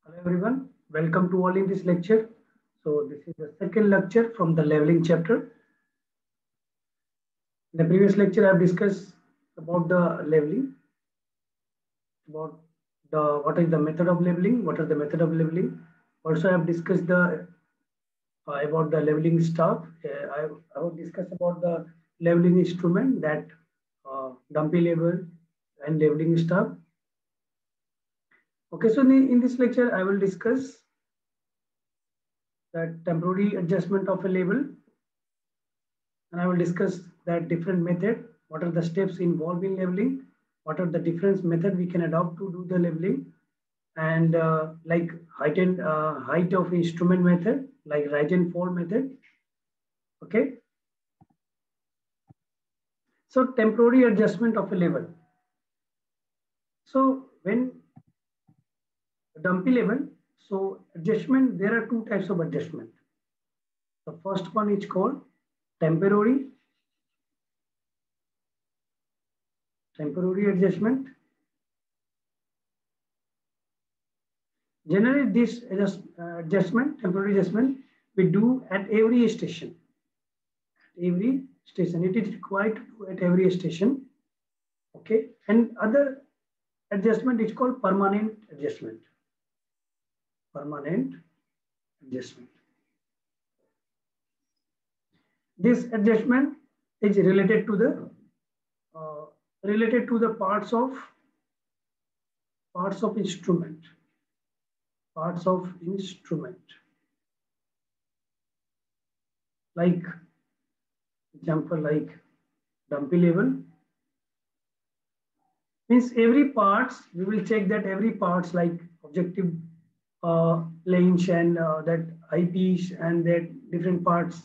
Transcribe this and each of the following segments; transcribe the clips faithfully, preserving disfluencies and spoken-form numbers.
Hello everyone, welcome to all in this lecture. So this is the second lecture from the leveling chapter. In the previous lecture I have discussed about the leveling, about the what is the method of leveling, what are the method of leveling. Also I have discussed the uh, about the leveling stuff. Uh, I, I will discuss about the leveling instrument, that uh, dumpy level and leveling stuff. Okay, so in, in this lecture I will discuss that temporary adjustment of a label, and I will discuss that different method, what are the steps involved in leveling, what are the different method we can adopt to do the leveling, and uh, like height and uh, height of instrument method, like rise and fall method. Okay. So temporary adjustment of a level. So when dumpy level, so adjustment, there are two types of adjustment. The first one is called temporary temporary adjustment. Generally, this adjust, uh, adjustment, temporary adjustment, we do at every station. At every station, it is required to do at every station. Okay, and other adjustment is called permanent adjustment. Permanent adjustment. This adjustment is related to the uh, related to the parts of parts of instrument. Parts of instrument. Like example, like dumpy level. Means every parts, we will check that every parts like objective uh, lens and uh, that eyepiece and that different parts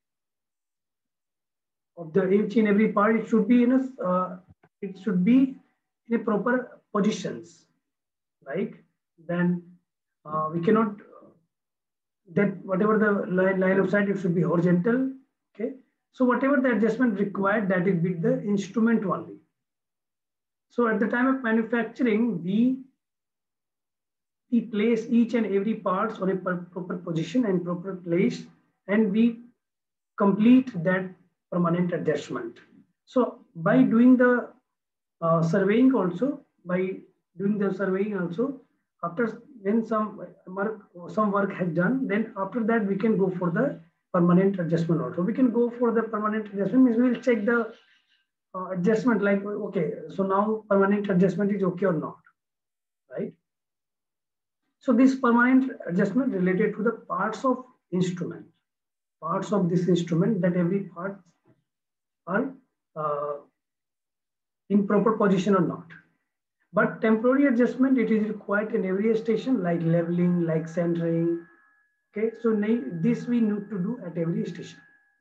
of the each and every part, it should be in a uh, it should be in a proper positions, right? Then uh, we cannot that whatever the line, line of sight, it should be horizontal. Okay, so whatever the adjustment required, that is with the instrument only. So at the time of manufacturing, we we place each and every parts on a proper position and proper place, and we complete that permanent adjustment. So by doing the uh, surveying also, by doing the surveying also, after when some work, some work has done, then after that we can go for the permanent adjustment also. We can go for the permanent adjustment, means we will check the uh, adjustment like, okay, so now permanent adjustment is okay or not, right? So this permanent adjustment related to the parts of instrument, parts of this instrument, that every part are uh, in proper position or not. But temporary adjustment, it is required in every station, like leveling, like centering. Okay, so this we need to do at every station.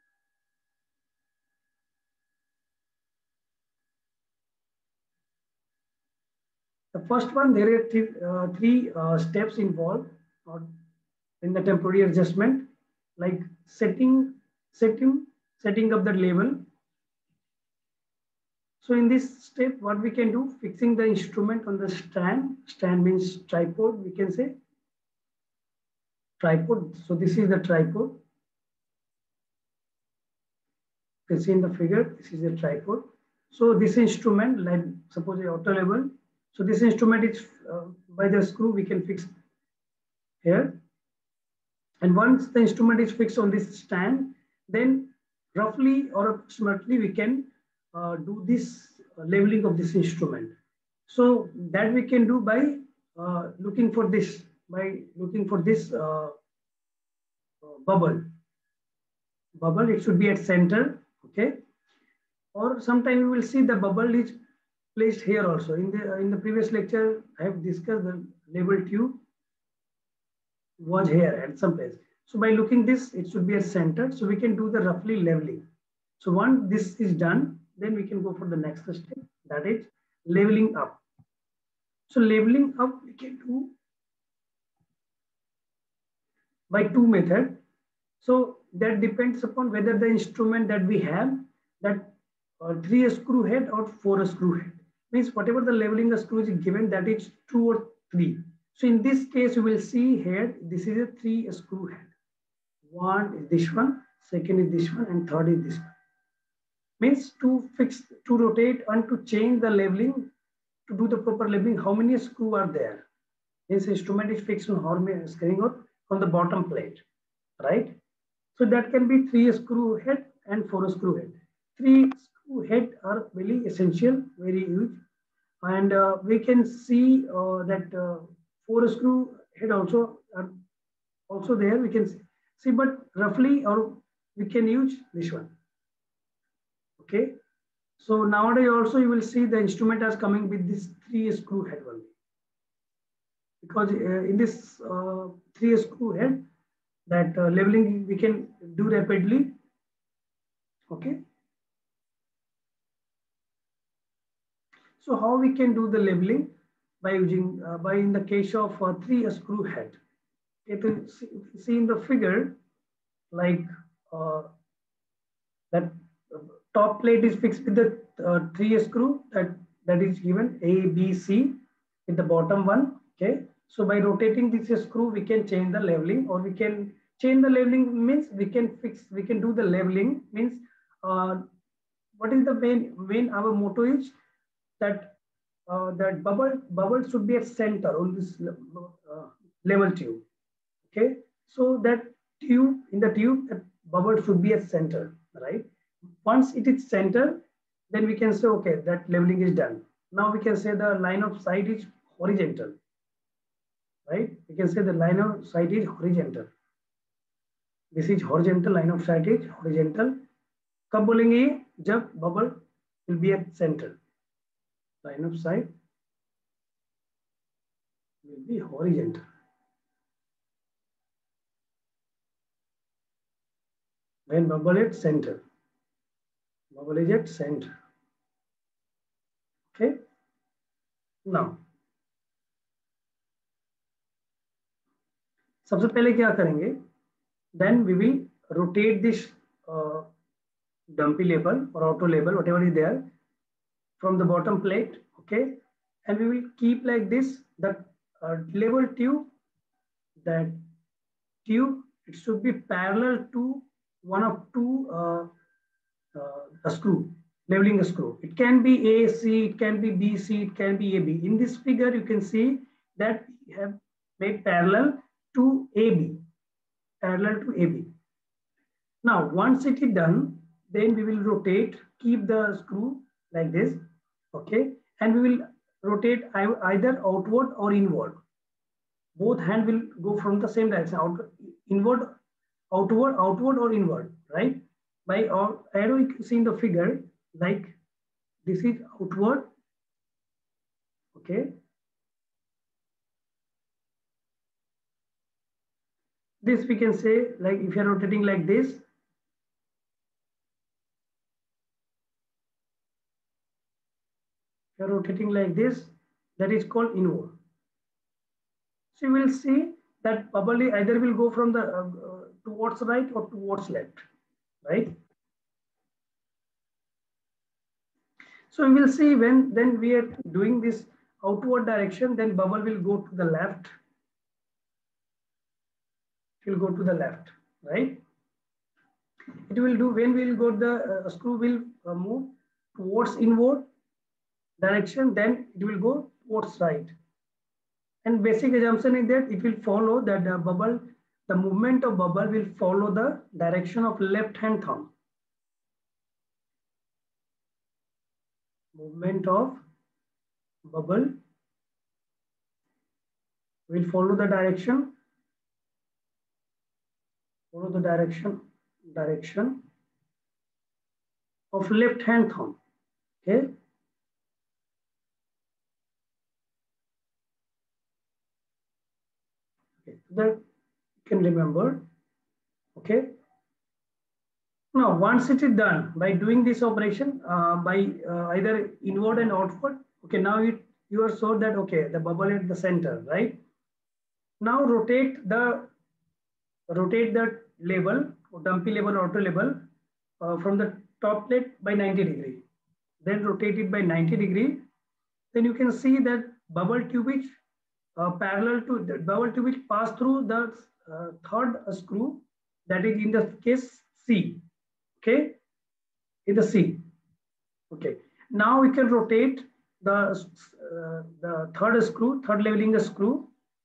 The first one, there are three, uh, three uh, steps involved in the temporary adjustment, like setting, setting, setting up the level. So in this step, what we can do, fixing the instrument on the stand. Stand means tripod, we can say. Tripod. So this is the tripod. You can see in the figure, this is a tripod. So this instrument, like suppose a auto level. So this instrument is uh, by the screw, we can fix here. And once the instrument is fixed on this stand, then roughly or approximately we can uh, do this leveling of this instrument. So that we can do by uh, looking for this, by looking for this uh, bubble. Bubble, it should be at center, okay? Or sometime we will see the bubble is placed here also. In the in the previous lecture, I have discussed the level tube was here at some place. So by looking this, it should be at center. So we can do the roughly leveling. So once this is done, then we can go for the next step, that is leveling up. So leveling up we can do by two methods. So that depends upon whether the instrument that we have, that uh, three screw head or four screw head. Means whatever the leveling the screw is given, that is two or three. So in this case, you will see here, this is a three screw head. One is this one, second is this one, and third is this one. Means to fix, to rotate and to change the leveling, to do the proper leveling, how many screws are there? This instrument is fixed on horn screwing out on the bottom plate, right? So that can be three screw head and four screw head. Three screw head are very essential, very huge. And uh, we can see uh, that uh, four screw head also are also there. We can see, but roughly, or we can use this one. Okay. So nowadays also you will see the instrument is coming with this three screw head only. Because uh, in this uh, three screw head, that uh, leveling we can do rapidly. Okay. So how we can do the leveling by using uh, by in the case of uh, three screw head. It is see in the figure, like uh, that uh, top plate is fixed with the uh, three screw that that is given A, B, C with the bottom one. Okay. So by rotating this screw, we can change the leveling, or we can change the leveling means we can fix, we can do the leveling means uh, what is the main, main our motto is that uh, that bubble, bubble should be at center on this uh, level tube. Okay. So that tube, in the tube, that bubble should be at center, right? Once it is center, then we can say, okay, that leveling is done. Now we can say the line of sight is horizontal. Right? We can say the line of sight is horizontal. This is horizontal, line of sight is horizontal. कब बोलेंगे ये? जब bubble will be at center. Line of sight will be horizontal. When bubble at center. Bubble is at center. Okay. Now, सबसे पहले क्या करेंगे? Then we will rotate this uh, dumpy label or auto label, whatever is there, from the bottom plate. Okay, and we will keep like this. The uh, level tube, that tube, it should be parallel to one of two uh, uh, a screw, leveling a screw. It can be A, C, it can be B, C, it can be A, B. In this figure, you can see that we have made parallel to A, B, parallel to A, B. Now, once it is done, then we will rotate, keep the screw like this, okay, and we will rotate either outward or inward. Both hand will go from the same direction, out, inward, outward, outward or inward, right? By our arrow, you can see in the figure, like this is outward, okay. This we can say, like if you are rotating like this, if you are rotating like this, that is called inward. So you will see that bubble either will go from the uh, uh, towards right or towards left, right? So we will see when then we are doing this outward direction, then bubble will go to the left. It will go to the left, right? It will do when we will go the uh, screw will uh, move towards inward direction, then it will go towards right. And basic assumption is that it will follow that the bubble, the movement of bubble will follow the direction of left hand thumb. Movement of bubble will follow the direction, follow the direction, direction of left hand thumb. Okay. Okay, that you can remember. Okay. Now, once it is done by doing this operation uh, by uh, either inward and outward, okay, now it, you are sure that, okay, the bubble at the center, right? Now rotate the, rotate the label, dumpy label, auto label uh, from the top plate by ninety degree. Then rotate it by ninety degree. Then you can see that bubble tube is uh, parallel to the bubble tube will pass through the uh, third screw, that is in the case C. Okay, in the C. Okay, now we can rotate the uh, the third screw, third leveling screw,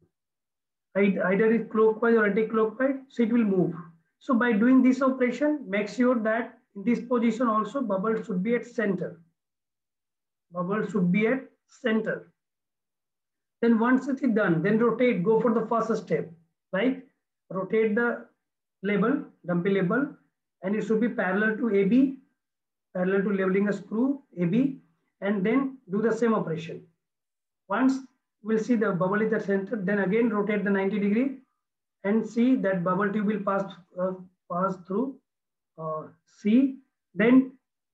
either it's clockwise or anti-clockwise, so it will move. So by doing this operation, make sure that in this position also bubble should be at center. Bubble should be at center. Then once it is done, then rotate, go for the first step, right? Rotate the label, dumpy label, and it should be parallel to A B, parallel to leveling a screw A B, and then do the same operation. Once we'll see the bubble is at center, then again rotate the ninety degree and see that bubble tube will pass, uh, pass through uh, C. Then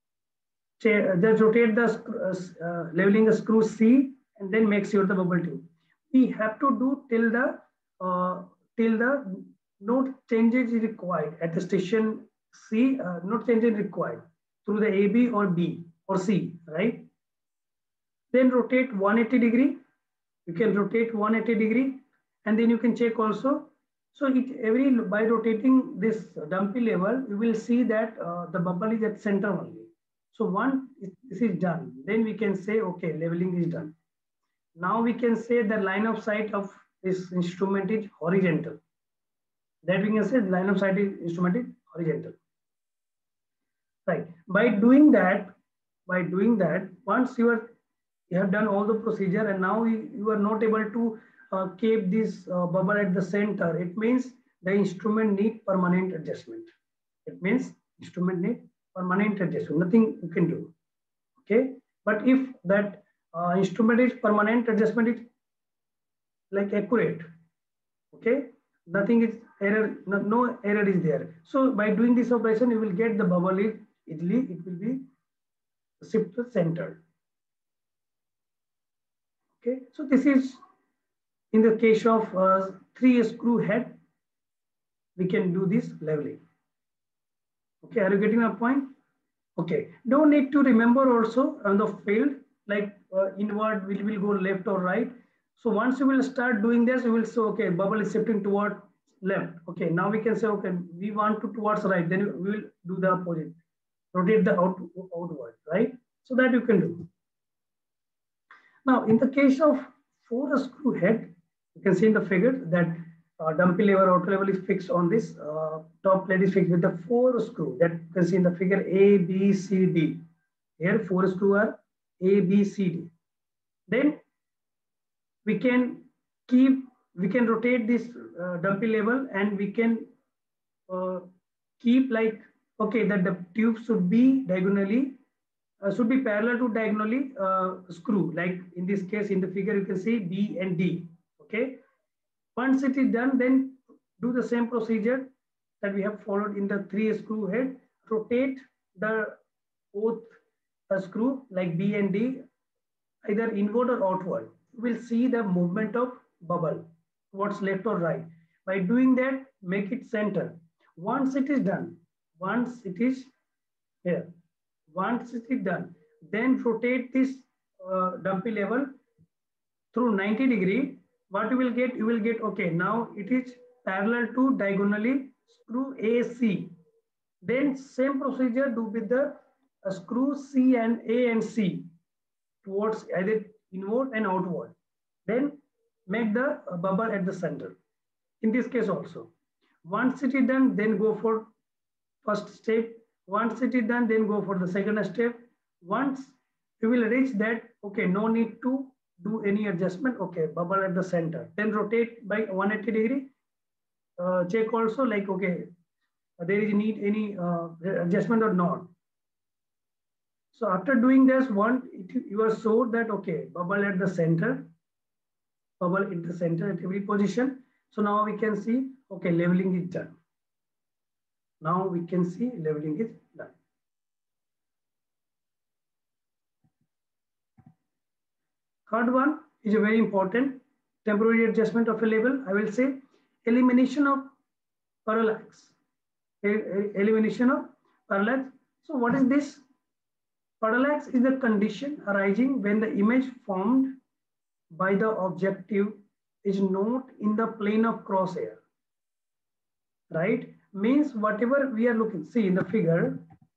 just rotate the uh, uh, leveling a screw C, and then make sure the bubble tube. We have to do till the uh, till the no changes is required at the station C. Uh, no changes required through the A B or B or C, right? Then rotate one hundred eighty degree. You can rotate one hundred eighty degree, and then you can check also. So it every by rotating this dumpy level, you will see that uh, the bubble is at center only. So once this is done, then we can say, okay, leveling is done. Now we can say the line of sight of this instrument is horizontal. That we can say the line of sight is instrument is horizontal. Right. By doing that, by doing that, once you are you have done all the procedure, and now you, you are not able to uh, keep this uh, bubble at the center, it means the instrument need permanent adjustment. It means instrument need permanent adjustment, nothing you can do. Okay, but if that uh, instrument is permanent adjustment is like accurate, okay, nothing is error, no, no error is there. So by doing this operation, you will get the bubble is easily, it will be shift to center. Okay, so this is in the case of uh, three screw head, we can do this leveling. Okay, are you getting my point? Okay, don't need to remember also on the field, like uh, inward, will will go left or right. So once you will start doing this, you will say, okay, bubble is shifting toward left. Okay, now we can say, okay, we want to towards right, then we will do the opposite, rotate the out, outward, right? So that you can do. Now, in the case of four screw head, you can see in the figure that uh, dumpy lever, outer level is fixed on this. Uh, top plate is fixed with the four screw that you can see in the figure A, B, C, D. Here, four screw are A, B, C, D. Then we can keep, we can rotate this uh, dumpy level, and we can uh, keep like, okay, that the tube should be diagonally, uh, should be parallel to diagonally uh, screw. Like in this case, in the figure, you can see B and D. Okay. Once it is done, then do the same procedure that we have followed in the three screw head. Rotate the both uh, screw like B and D, either inward or outward. You will see the movement of bubble towards left or right. By doing that, make it center. Once it is done, once it is here, once it is done, then rotate this uh, dumpy level through ninety degree. What you will get, you will get, okay, now it is parallel to diagonally screw A C. Then same procedure do with the uh, screw C and A and C towards either inward and outward. Then make the uh, bubble at the center. In this case also, once it is done, then go for first step. Once it is done, then go for the second step. Once you will reach that, okay, no need to do any adjustment. Okay, bubble at the center. Then rotate by one hundred eighty degree. Uh, check also like, okay, there is need any uh, adjustment or not. So after doing this one, it, you are sure that, okay, bubble at the center, bubble in the center at every position. So now we can see, okay, leveling is done. Now we can see leveling is done. Third one is a very important temporary adjustment of a level. I will say elimination of parallax. Elimination of parallax. So what is this? Parallax is the condition arising when the image formed by the objective is not in the plane of crosshair, right? Means whatever we are looking, see in the figure,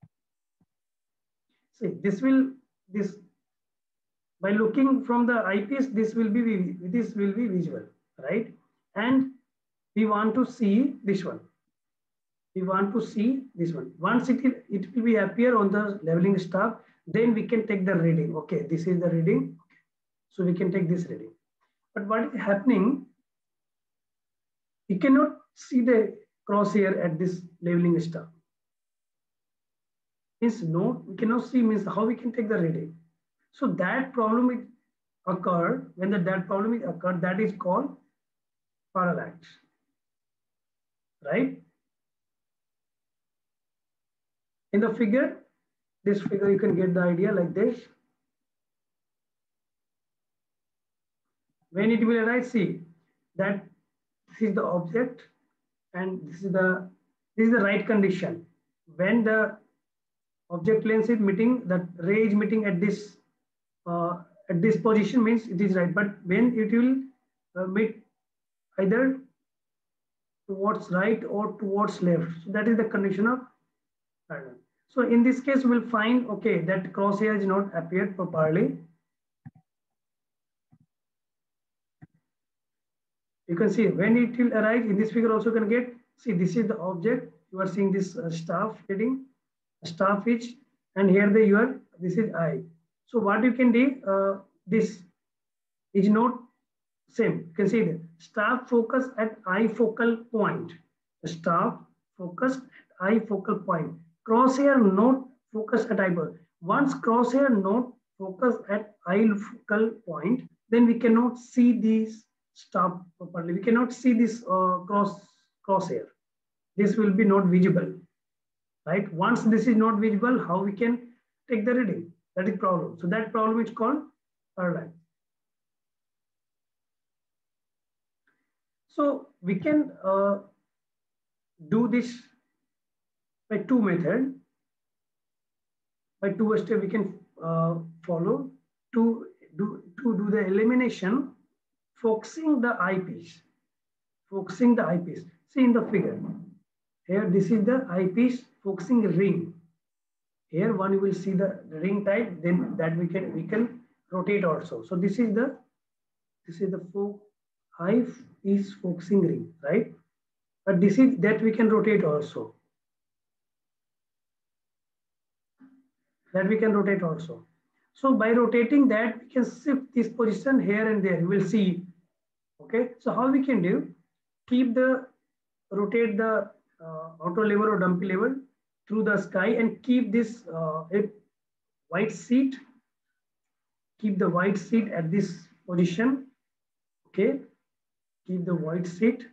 see this will, this, by looking from the eyepiece, this will be, this will be visible, right? And we want to see this one. We want to see this one. Once it, it will be appear on the leveling staff, then we can take the reading. Okay, this is the reading. So we can take this reading. But what is happening, you cannot see the crosshair at this leveling staff. Means no, we cannot see, means how we can take the reading. So that problem is occurred, when the, that problem is occurred, that is called parallax, right? In the figure, this figure, you can get the idea like this. When it will arise, see that this is the object and this is the, this is the right condition. When the object length is meeting, the ray is meeting at this uh, at this position, means it is right. But when it will uh, meet either towards right or towards left, so that is the condition of parallel. So in this case, we'll find, okay, that crosshair is not appeared properly. You can see when it will arise, in this figure also can get, see this is the object, you are seeing this uh, staff heading, staff edge, and here the you are, this is eye. So what you can do, uh, this is not same. You can see the staff focus at eye focal point. The staff focused at eye focal point. Crosshair not focus at eyeball. Once crosshair not focus at eye focal point, then we cannot see these staff properly. We cannot see this uh, cross crosshair. This will be not visible, right? Once this is not visible, how we can take the reading? That is problem. So that problem is called parallax. So we can uh, do this by two methods. By two steps we can uh, follow to do to do the elimination, focusing the eyepiece. Focusing the eyepiece. See in the figure. Here this is the eyepiece focusing ring. Here one you will see the ring type, then that we can we can rotate also. So this is the this is the fo eyepiece focusing ring, right? But this is that we can rotate also. That we can rotate also. So by rotating that, we can shift this position here and there. You will see. Okay. So how we can do? Keep the rotate the uh, auto lever or dumpy lever through the sky and keep this uh, white seat. Keep the white seat at this position. Okay. Keep the white seat.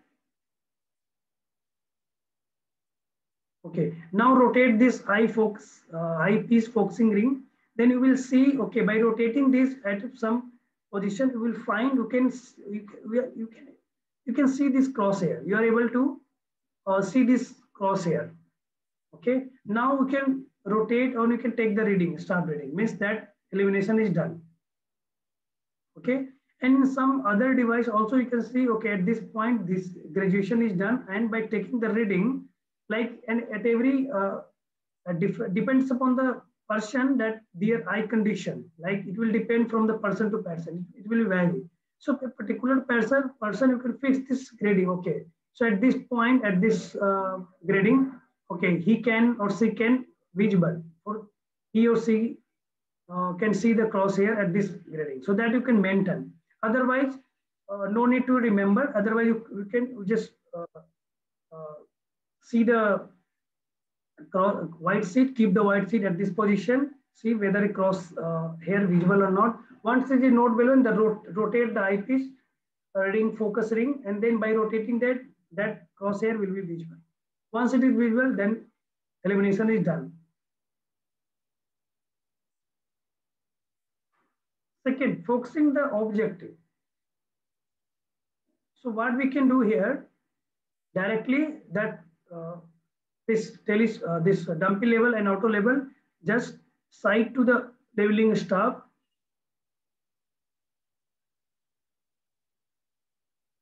Okay, now rotate this eye focus, uh, eyepiece focusing ring. Then you will see, okay, by rotating this at some position, you will find you can you can you can, you can see this crosshair. You are able to uh, see this crosshair. Okay, now you can rotate or you can take the reading, start reading. Means that elimination is done. Okay, and in some other device also you can see, okay, at this point this graduation is done, and by taking the reading. Like and at every uh, depends upon the person that their eye condition. Like it will depend from the person to person. It will vary. So a particular person, person you can fix this grading. Okay. So at this point, at this uh, grading, okay, he can or she can visible, or he or she uh, can see the crosshair at this grading. So that you can maintain. Otherwise, uh, no need to remember. Otherwise, you, you can just uh, uh, see the white seat, keep the white seat at this position, see whether it cross uh, here visible or not. Once it is not visible, the rot rotate the eyepiece uh, ring, focus ring, and then by rotating that, that crosshair will be visible. Once it is visible, then elimination is done. Second, focusing the objective. So what we can do here, directly that Uh, this teles uh, this dumpy level and auto level just side to the leveling staff.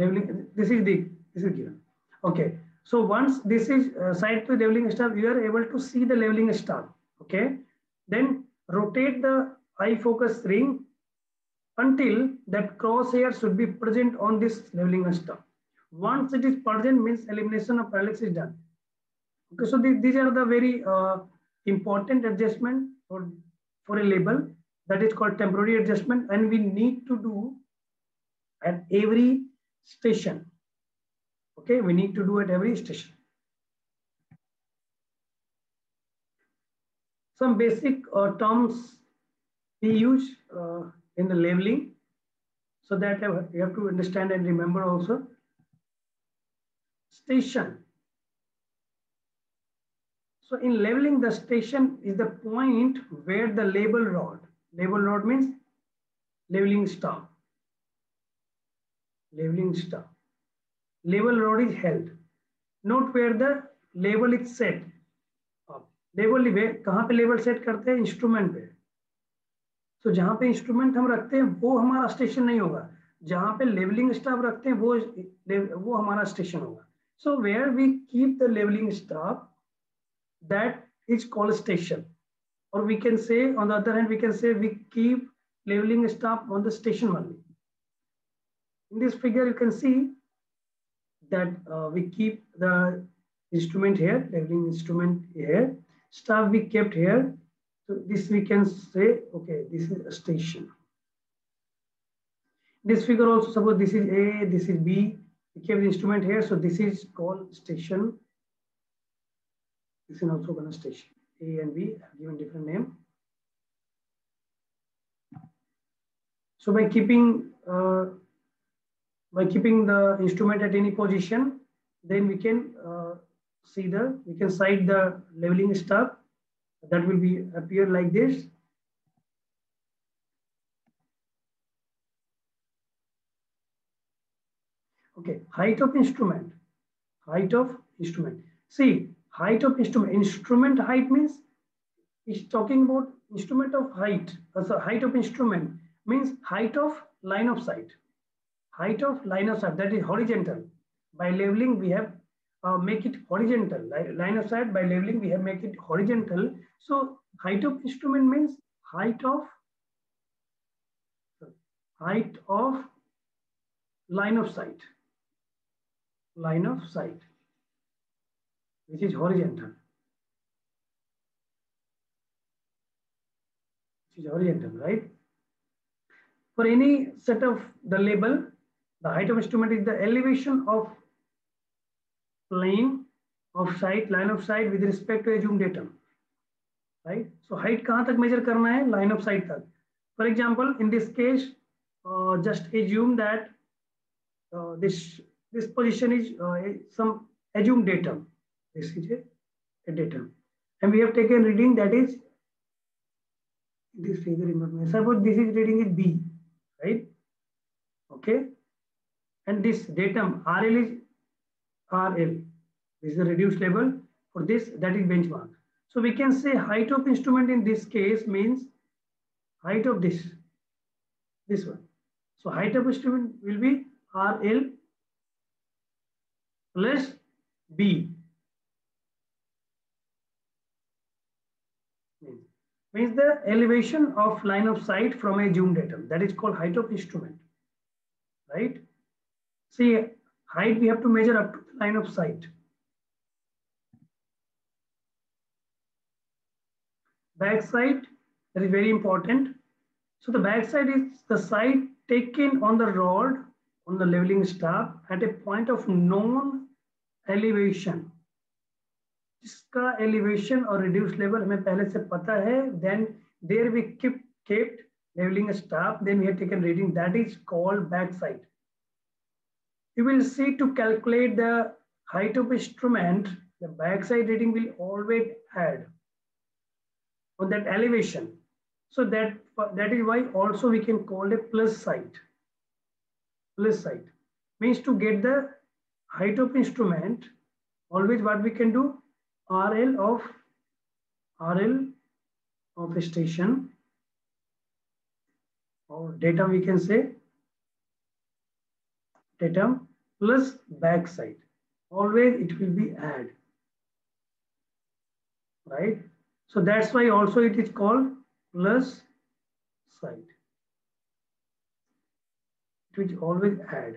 Leveling, this is the, this is given. Okay. So once this is uh, side to leveling star, you are able to see the leveling star. Okay. Then rotate the eye focus ring until that crosshair should be present on this leveling star. Once it is present, means elimination of parallax is done. Okay, so the, these are the very uh, important adjustment for, for a label, that is called temporary adjustment, and we need to do at every station. Okay, we need to do at every station. Some basic uh, terms we use uh, in the labeling, so that you have to understand and remember also. Station. So in labeling, the station is the point where the label rod, label rod means leveling star, leveling star, label rod is held. Note where the label is set. Label कहाँ पे label set करते हैं? Instrument पे. तो जहां पे instrument हम रखते हैं वो हमारा स्टेशन नहीं होगा, जहां पे लेवलिंग स्टाफ रखते हैं वो वो हमारा स्टेशन होगा. So where we keep the levelling staff, that is called station. और we can say on the other hand we can say we keep levelling staff on the station only. In this figure you can see that uh, we keep the instrument here, leveling instrument here, staff we kept here. So this we can say, okay, this is a station. This figure also, suppose this is A, this is B, we kept the instrument here, so this is called station. This is also called a station. A and B have given different name. So by keeping uh, by keeping the instrument at any position, then we can uh, see the, we can sight the leveling star. That will be appear like this. Okay, height of instrument, height of instrument. See, height of instrument, instrument height means it's talking about instrument of height. So height of instrument means height of line of sight. Height of line of sight, that is horizontal. By leveling, we have uh, make it horizontal. Line of sight, by leveling, we have make it horizontal. So height of instrument means height of height of line of sight. Line of sight, which is horizontal. Which is horizontal, right? For any set of the label, the height of instrument is the elevation of plane of sight, line of sight with respect to assumed datum, right? So height कहाँ तक measure करना है? Line of sight तक. For example, in this case, uh, just assume that uh, this this position is uh, some assumed datum. This is a, a datum, and we have taken reading that is this figure. Suppose this is reading is B, right? Okay. And this datum R L is R L. This is the reduced level. For this, that is benchmark. So we can say height of instrument in this case means height of this, this one. So height of instrument will be R L plus B. Means, means the elevation of line of sight from a assumed datum. That is called height of instrument, right? See, height we have to measure up to the line of sight. Back sight, that is very important. So the back sight is the sight taken on the rod, on the leveling staff at a point of known elevation. इसका elevation or reduced level हमें पहले से पता है. Then there we keep kept leveling staff. Then we have taken reading. That is called back sight. You will see to calculate the height of instrument, the backside reading will always add on that elevation. So that, that is why also we can call a plus sight. Plus sight means to get the height of instrument, always what we can do, R L of R L of a station or datum we can say. Datum plus back side. Always it will be add, right? So that's why also it is called plus side. It will always add.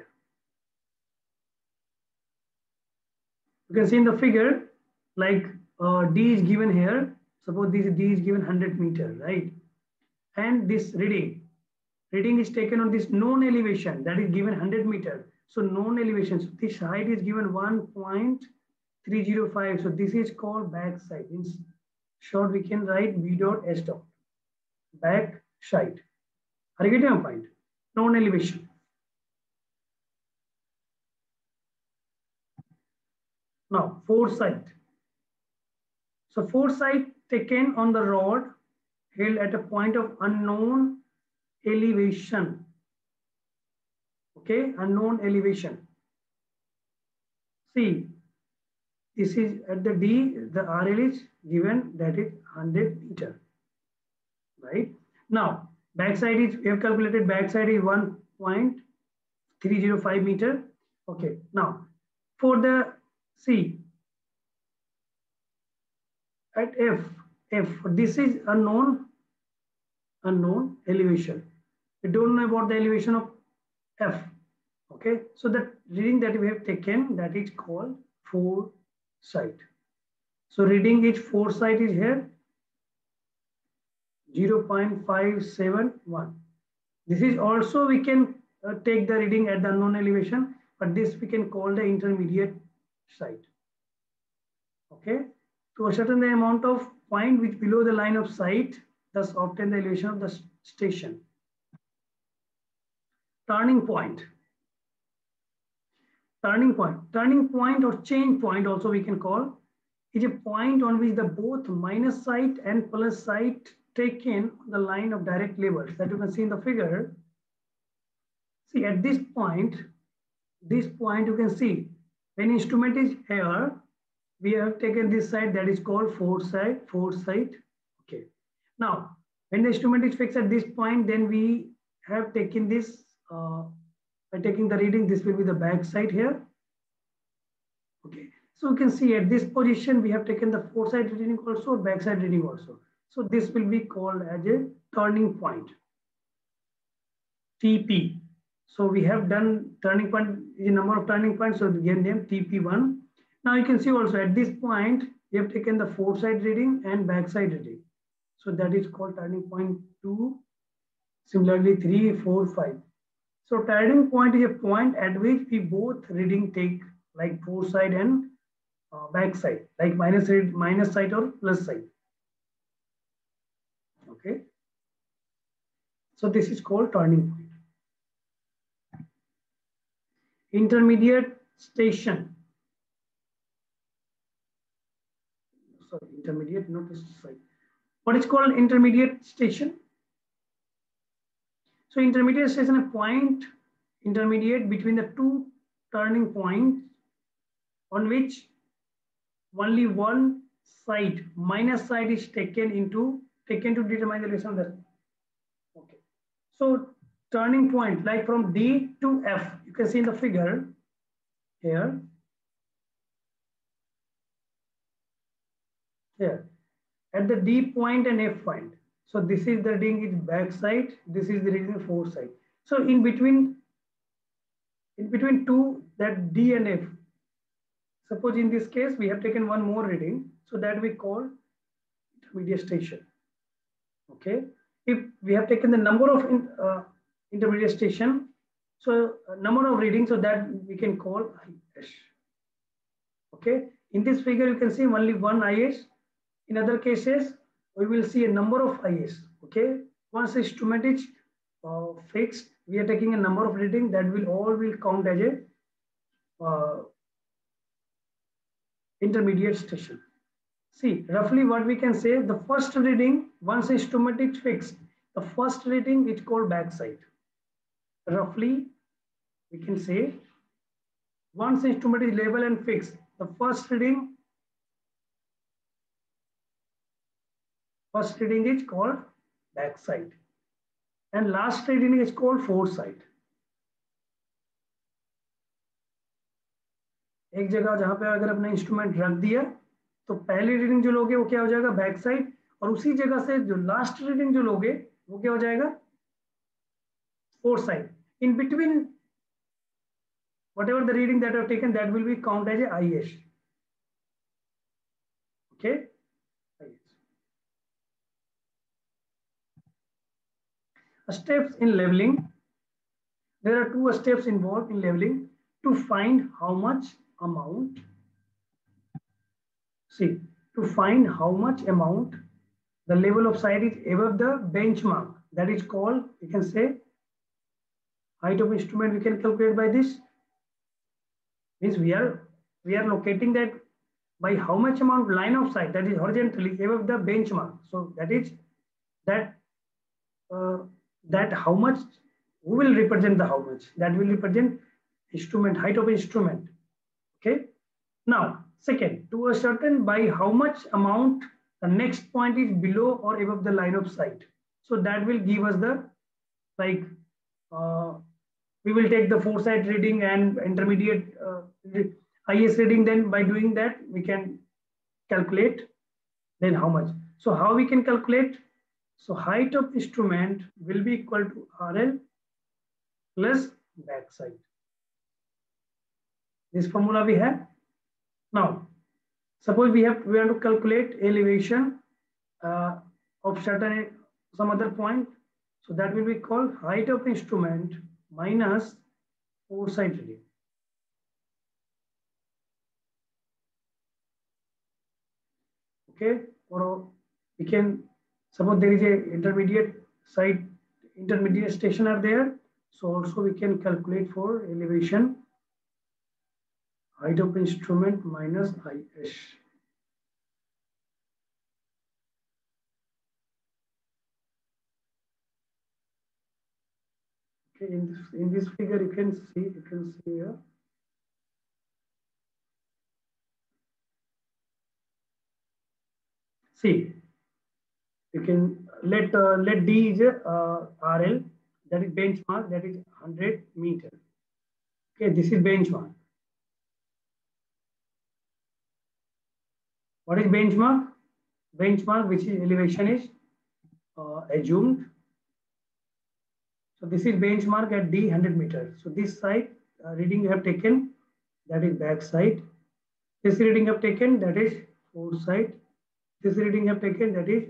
You can see in the figure, like uh, D is given here. Suppose this D is given one hundred meter, right? And this reading, reading is taken on this known elevation that is given one hundred meter. So known elevation, so this height is given one point three zero five. So this is called back side. In short, we can write B dot S dot, back side. Are you getting my point? Known elevation. Now, foresight. So foresight taken on the rod held at a point of unknown elevation. Okay, unknown elevation. See, this is at the D, the R L is given that is one hundred meter. Right? Now, backside is, we have calculated backside is one point three zero five meter. Okay, now for the C, at F, F, this is unknown, unknown elevation. We don't know about the elevation of F. Okay, so the reading that we have taken, that is called foresight. So reading is foresight is here zero point five seven one. This is also we can uh, take the reading at the unknown elevation, but this we can call the intermediate sight. Okay, to ascertain the amount of point which below the line of sight, thus obtain the elevation of the station. Turning point. Turning point. Turning point or change point also we can call is a point on which the both minus sight and plus sight taken on the line of direct levels that you can see in the figure. See at this point, this point you can see when instrument is here, we have taken this side that is called foresight, foresight. Okay. Now, when the instrument is fixed at this point, then we have taken this, uh, by taking the reading, this will be the back side here. Okay. So you can see at this position, we have taken the foresight reading also, backside reading also. So this will be called as a turning point, T P. So we have done turning point, the number of turning points, so we gave name T P one. Now you can see also at this point, we have taken the foresight reading and backside reading. So that is called turning point two, similarly three, four, five. So turning point is a point at which we both reading take like foresight and uh, backside, like minus, minus side or plus side. Okay. So this is called turning point. Intermediate station. Sorry, intermediate, not this side. What is called intermediate station? So intermediate station, a point intermediate between the two turning points on which only one side, minus side is taken into taken to determine the relation of that. Okay. So turning point like from D to F, you can see in the figure here. Here at the D point and F point. So this is the reading is back side, this is the reading foresight. So in between, in between two, that D and F, suppose in this case we have taken one more reading, so that we call intermediate station. Okay, if we have taken the number of in, uh, intermediate station, so uh, number of readings, so that we can call I S. Okay, in this figure you can see only one I S. In other cases, we will see a number of I S. Okay, once the instrument is uh, fixed, we are taking a number of reading that will all will count as a uh, intermediate station. See, roughly what we can say, the first reading, once the instrument is fixed, the first reading is called backside. Roughly, we can say, once the instrument is level and fixed, the first reading, first reading is called backside. And last reading is called foresight. एक जगह जहां पे अगर अपना instrument रख दिया तो पहली रीडिंग जो लोगे वो क्या हो जाएगा, बैक साइड, और उसी जगह से जो लास्ट रीडिंग जो लोगे वो क्या हो जाएगा, four side. In between whatever the reading that are taken, that will be count as a I S. Okay. Steps in leveling. There are two steps involved in leveling to find how much amount. See, to find how much amount the level of sight is above the benchmark. That is called, you can say, height of instrument. We can calculate by this. Means we are we are locating that by how much amount line of sight that is horizontally above the benchmark. So that is that uh, that how much, who will represent the how much, that will represent instrument, height of instrument. Okay. Now second, to ascertain by how much amount the next point is below or above the line of sight. So that will give us the, like, uh, we will take the foresight reading and intermediate uh, I S reading. Then by doing that we can calculate then how much. So how we can calculate? So height of instrument will be equal to R L plus backside. This formula we have. Now suppose we have we want to calculate elevation uh, of certain some other point. So that will be called height of instrument minus foresight reading. Okay, or we can suppose there is a intermediate site, intermediate station are there. So also we can calculate for elevation height of instrument minus I S. Okay, in this in this figure you can see you can see here. See, you can let uh, let D is a uh, R L, that is benchmark, that is one hundred meter. Okay, this is benchmark. What is benchmark? Benchmark, which is elevation, is uh, assumed. So this is benchmark at D one hundred meters. So this side uh, reading you have taken, that is back side. This reading you have taken, that is foresight. This reading you have taken, that is.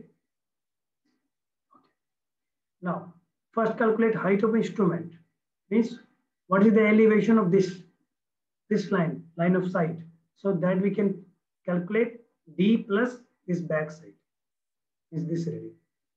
Now first calculate height of instrument. Means what is the elevation of this this line line of sight, so that we can calculate D plus this back side is this reading.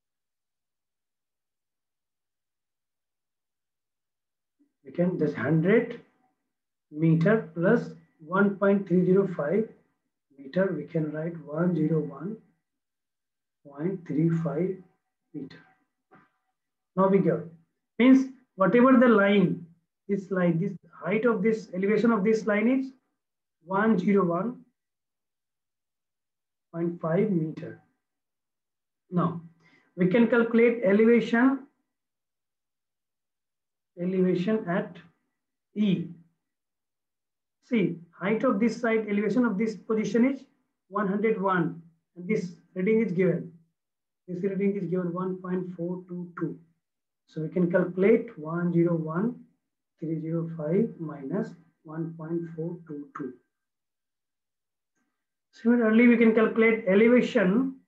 We can just one hundred meter plus one point three zero five meter, we can write one hundred one point three five meter. Now we go, means whatever the line, this line, this height of this elevation of this line is one hundred one point five meter. Now we can calculate elevation elevation at E. See, height of this side, elevation of this position is one hundred one, and this reading is given. This reading is given one point four two two. So we can calculate one hundred one point three zero five minus one point four two two. Similarly, we can calculate elevation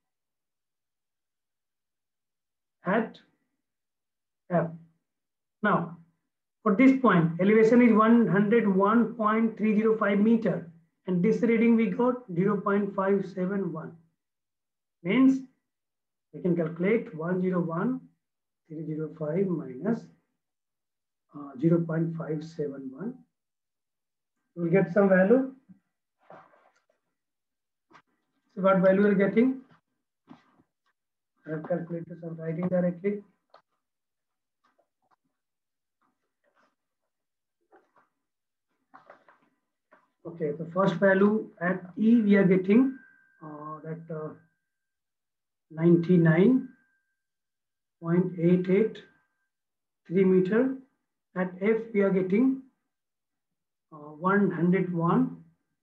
at F. Now, for this point, elevation is one hundred one point three zero five meter, and this reading we got zero point five seven one. Means we can calculate one hundred one point three zero five minus uh, zero point five seven one. We will get some value. So what value we are getting? I have calculated some writing directly. Okay, the first value at E we are getting uh, that uh, ninety-nine point eight eight three meter. At F we are getting uh, one hundred one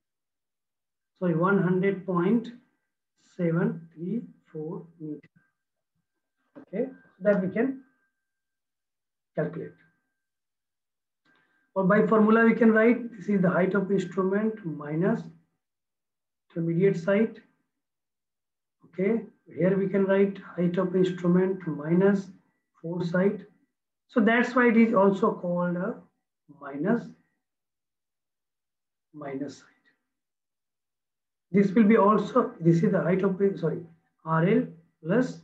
sorry, one hundred point seven three four meter. Okay, so that we can calculate. Or by formula we can write this is the height of instrument minus intermediate site. Okay, here we can write height of instrument minus foresight. So that's why it is also called a minus minus site. This will be also, this is the height of, sorry, R L plus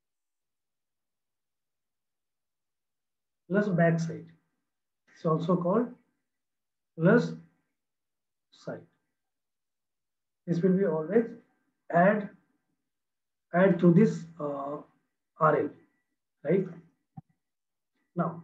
plus back side. It's also called plus side. This will be always add add to this uh, R L, right? Now,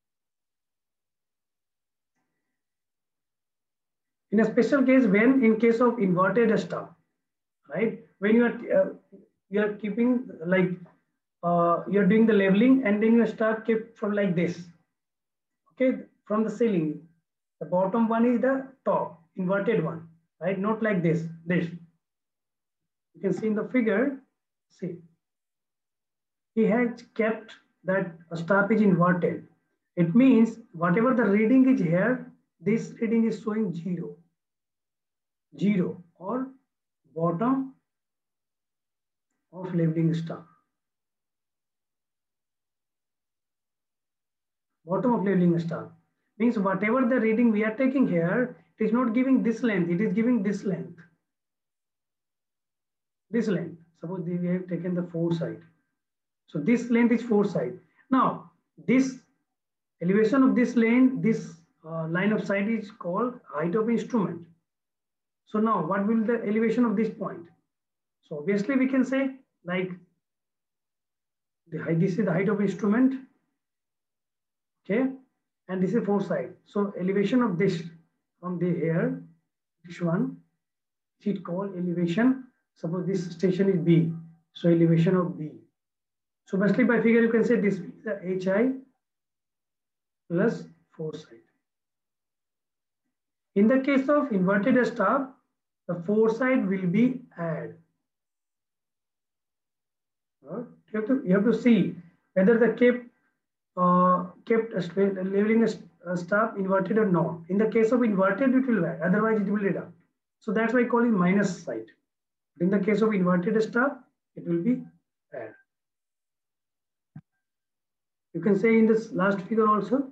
in a special case, when in case of inverted stub, right? When you are uh, you are keeping like uh, you are doing the leveling and then you start keep from like this. Okay, from the ceiling, the bottom one is the top inverted one, right? Not like this. This you can see in the figure. See, he has kept that stub is inverted. It means whatever the reading is here, this reading is showing zero, zero or bottom of leveling stub. Bottom of leveling stub means whatever the reading we are taking here, it is not giving this length, it is giving this length. This length. Suppose we have taken the foresight. So this length is foresight. Now, this elevation of this lane, this uh, line of sight is called height of instrument. So now what will the elevation of this point? So obviously we can say like the height, this is the height of instrument. Okay, and this is foresight. So elevation of this from the here, this one, it called elevation. Suppose this station is B, so elevation of B. So basically by figure you can say this is the H I plus foresight. In the case of inverted stub, the foresight will be add. You have to you have to see whether the kept uh, kept leveling a stub inverted or not. In the case of inverted, it will add. Otherwise, it will deduct. So that's why I call it minus side. In the case of inverted stub, it will be add. You can say in this last figure also.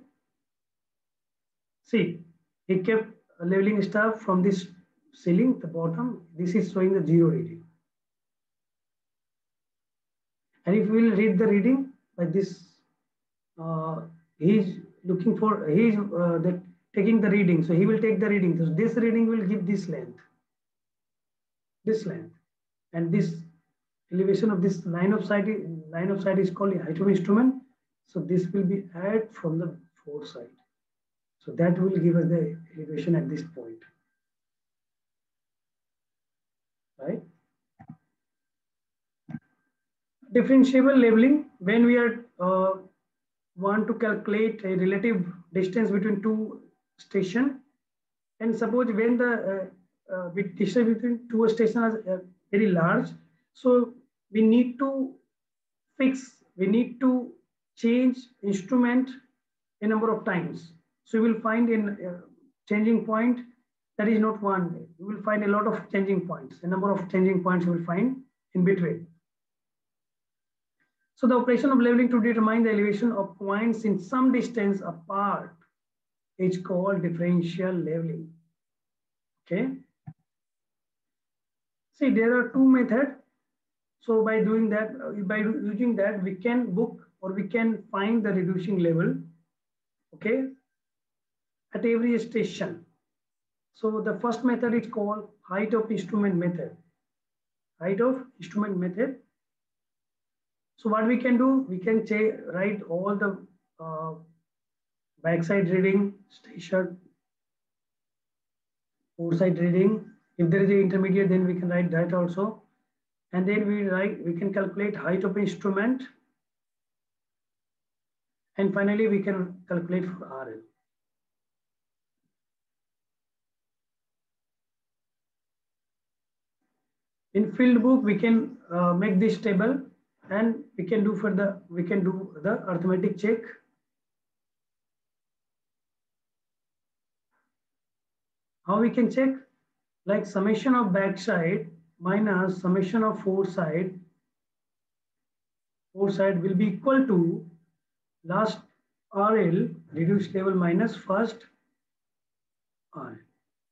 See, he kept a leveling stub from this ceiling, the bottom. This is showing the zero reading. And if we will read the reading by this, uh, he is looking for, he is uh, the, taking the reading. So he will take the reading. So this reading will give this length, this length. And this elevation of this line of sight, line of sight is called height of instrument. So this will be add from the foresight. So that will give us the elevation at this point, right? Differentiable leveling, when we are uh, want to calculate a relative distance between two stations, and suppose when the uh, uh, distance between two stations is uh, very large, so we need to fix, we need to change instrument a number of times. So you will find in uh, changing point that is not one. You will find a lot of changing points. A number of changing points you will find in between. So the operation of leveling to determine the elevation of points in some distance apart is called differential leveling. Okay. See, there are two methods. So by doing that, by using that, we can book or we can find the reducing level. Okay. At every station. So the first method is called height of instrument method. Height of instrument method. So what we can do, we can write all the uh, backside reading, station, foresight reading. If there is an intermediate, then we can write that also. And then we write, we can calculate height of instrument. And finally, we can calculate for R L. In field book, we can uh, make this table, and we can do for the we can do the arithmetic check. How we can check? Like summation of backside minus summation of foreside. Foreside will be equal to last R L reduced level minus first R L.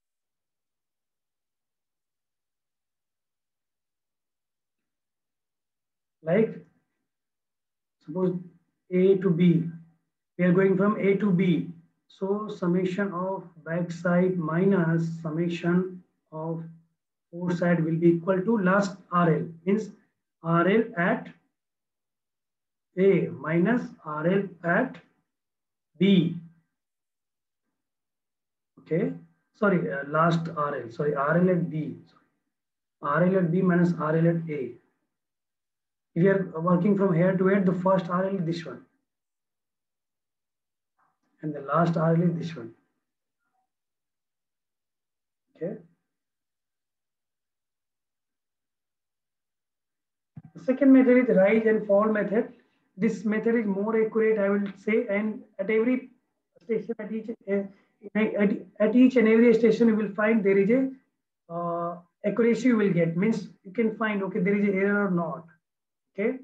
Like suppose A to B, we are going from A to B. So summation of backside minus summation of foreside will be equal to last R L, means R L at A minus R L at B. Okay, sorry, uh, last R L, sorry, R L at B. Sorry. R L at B minus R L at A. If you are working from here to here, the first R L is this one. And the last R L is this one. Okay. The second method is rise and fall method. This method is more accurate, I will say, and at every station, at each uh, at, at each and every station, you will find there is a uh, accuracy you will get. Means you can find, okay, there is an error or not. Okay.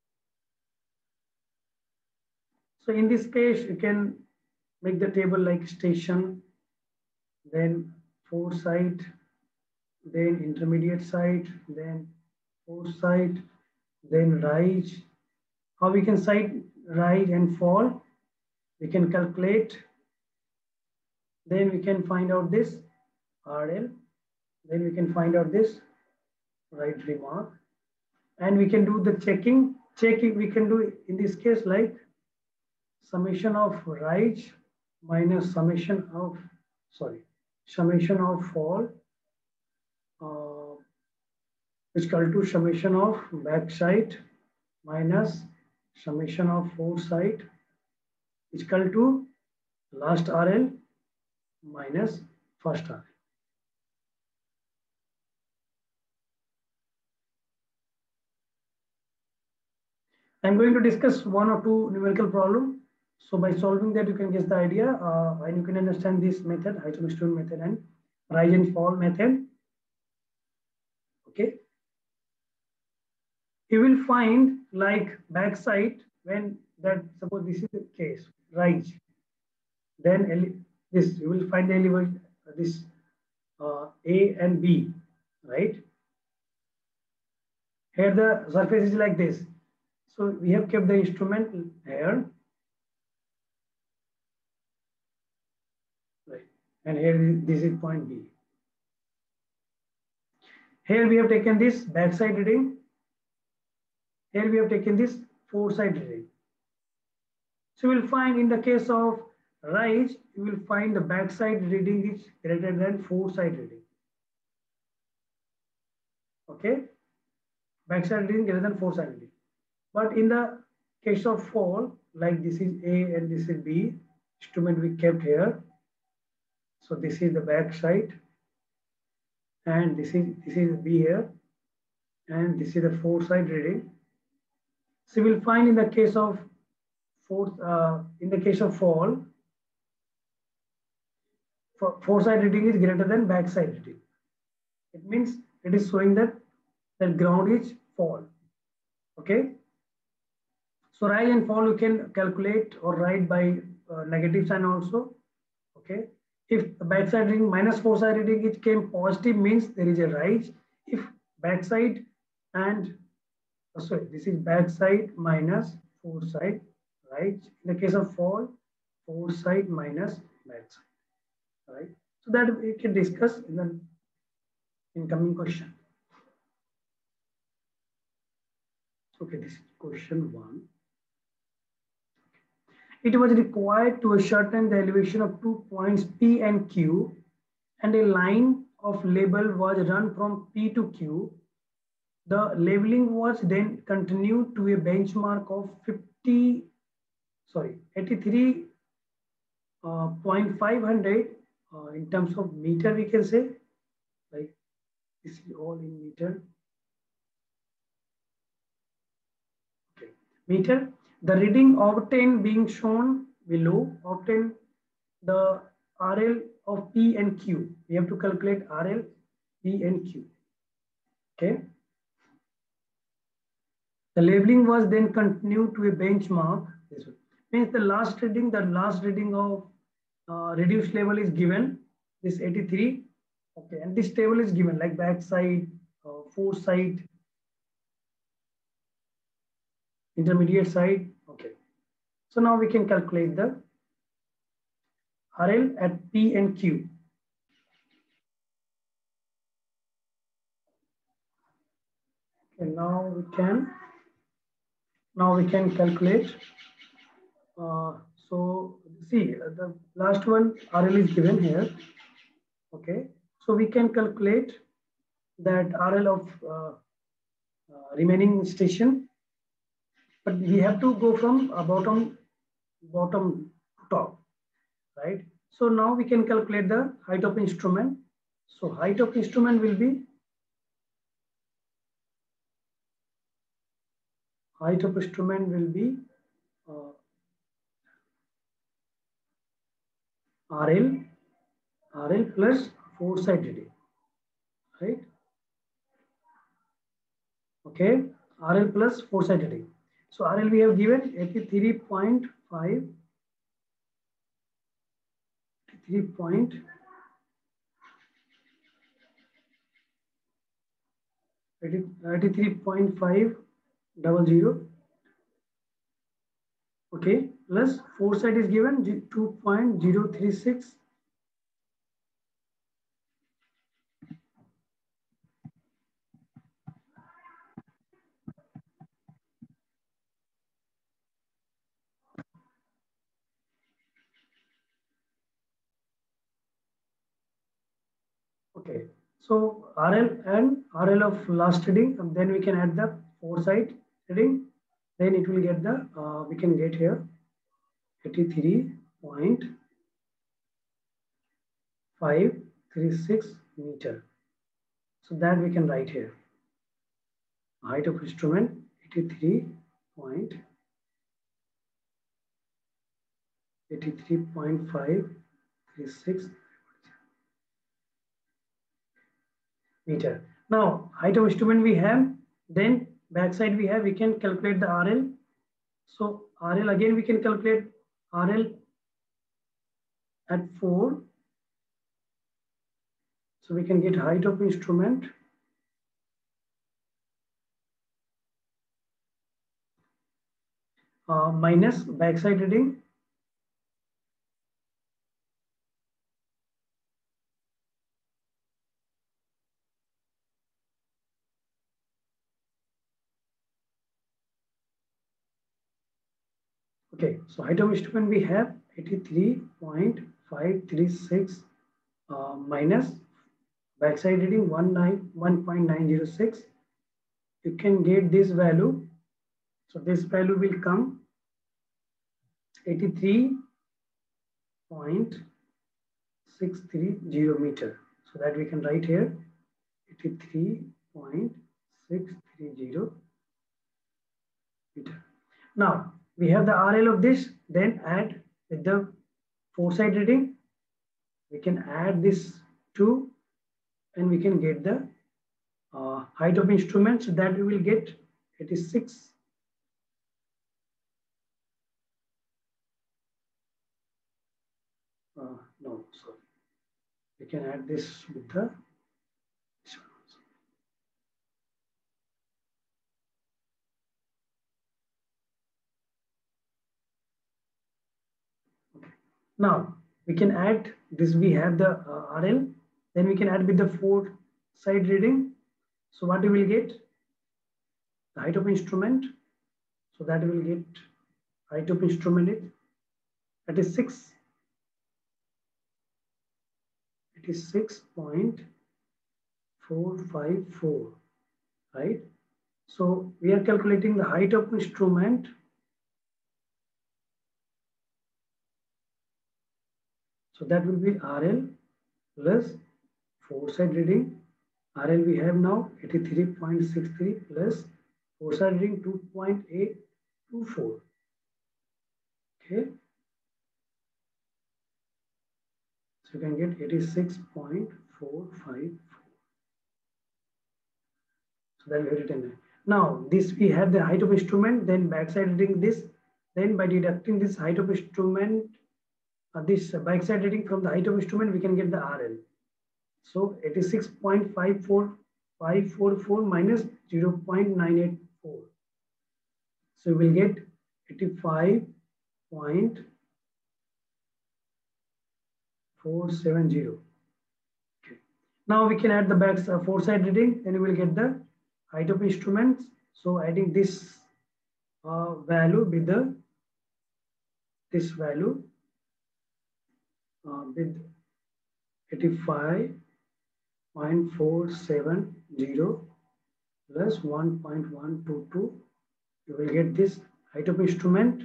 So in this case, you can make the table like station, then foresight, then intermediate site, then foresight, then rise. How we can cite rise and fall? We can calculate. Then we can find out this R L. Then we can find out this right remark. And we can do the checking. Checking we can do in this case like summation of rise minus summation of, sorry, summation of fall, uh, is equal to summation of backside minus summation of foreside is equal to last R L minus first R L. I'm going to discuss one or two numerical problems. So by solving that, you can get the idea uh, and you can understand this method, Heisenberg method and rise and fall method. Okay. You will find like backside when that, suppose this is the case, rise. Then this, you will find the element, this uh, A and B, right? Here the surface is like this. So we have kept the instrument here. Right. And here this is point B. Here we have taken this backside reading. Here we have taken this foreside reading. So you will find in the case of rise, you will find the backside reading is greater than foreside reading. Okay. Backside reading greater than foreside reading. But in the case of fall, like this is A and this is B, instrument we kept here. So this is the back side, and this is this is B here, and this is the foreside reading. So we will find in the case of fourth, uh, in the case of fall, for foreside reading is greater than backside reading. It means it is showing that the ground is fall. Okay. So rise and fall you can calculate or write by uh, negative sign also. Okay. If the backside reading minus foreside reading it came positive, means there is a rise. If backside and oh, sorry, this is backside minus foreside, right? In the case of fall, foreside minus backside, right? So that we can discuss in the incoming question. Okay, this is question one. It was required to ascertain the elevation of two points P and Q, and a line of label was run from P to Q. The labeling was then continued to a benchmark of fifty, sorry, eighty-three point five hundred uh, in terms of meter, we can say, like this is all in meter. meter. The reading obtained being shown below. Obtain the R L of P and Q. We have to calculate R L, P and Q. Okay. The labeling was then continued to a benchmark. This means the last reading, the last reading of uh, reduced level is given, this eighty-three. Okay, and this table is given like backside, uh, foresight, intermediate side. Okay. So now we can calculate the R L at P and Q. Okay, now we can now we can calculate. Uh, so see uh, the last one R L is given here. Okay, so we can calculate that R L of uh, uh, remaining station, but we have to go from uh, bottom bottom to top, right? So now we can calculate the height of instrument. So height of instrument will be height of instrument will be uh, R L R L plus foresight reading, right? Okay, R L plus foresight reading. So R L we have given eighty-three point five, eighty-three point eighty-three point five double zero. Okay, plus foresight is given two point zero three six. Okay, so R L and R L of last reading, and then we can add the foresight reading. Then it will get the, uh, we can get here eighty-three point five three six meter. So that we can write here. Height of instrument eighty-three point five three six meter. Now height of instrument we have, then backside we have, we can calculate the R L. So R L again we can calculate R L at four. So we can get height of instrument uh, minus backside reading. Okay, so height of instrument we have eighty-three point five three six uh, minus backside reading one point nine zero six. You can get this value. So this value will come eighty-three point six three zero meter. So that we can write here eighty-three point six three zero meter. Now we have the R L of this, then add with the foresight reading. We can add this two and we can get the uh, height of instrument. So that we will get eighty-six. Uh, no, sorry. We can add this with the okay. Now we can add this. We have the uh, R L, then we can add with the foresight reading. So what we will get? The height of instrument. So that we will get height of instrument is that is six. It is six point four five four, right? So we are calculating the height of instrument. So that will be R L plus foresight reading. R L we have now eighty-three point six three plus foresight reading two point eight two four. Okay. So you can get eighty-six point four five four. So that we have written there. Now this we have the height of instrument, then backside reading this, then by deducting this height of instrument, uh, this uh, backside reading from the height of instrument, we can get the R L. So eighty-six point five four five four four minus zero point nine eight four. So we will get eighty-five point four seven zero. Okay. Now we can add the back uh, four side reading, then we will get the height of instruments. So adding this uh, value with the this value uh, with eighty-five point four seven zero plus one point one two two, you will get this height of instrument.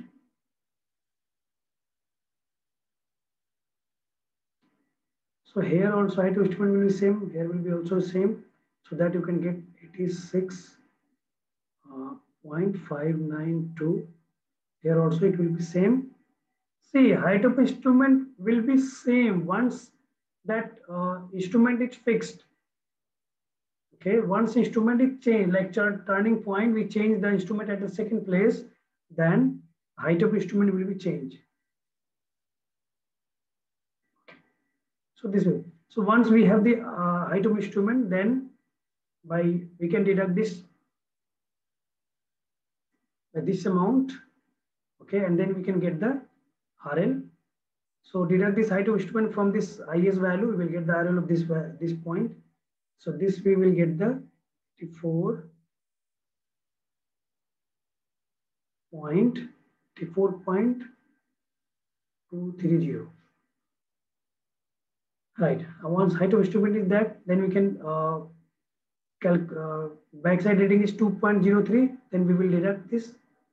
So here also height of instrument will be same, here will be also same, so that you can get eighty-six point five nine two. Here also it will be same. See, height of instrument will be same once that uh, instrument is fixed. Okay, once instrument is changed, like turning point, we change the instrument at the second place, then height of instrument will be changed. Okay. So this way. So once we have the uh, height of instrument, then by we can deduct this by this amount. Okay, and then we can get the R L. So deduct this height of instrument from this I S value, we will get the R L of this this point. So this we will get the eighty-four point two three zero. Right. Once height of instrument is that, then we can uh, calc uh, backside reading is two point zero three. Then we will deduct this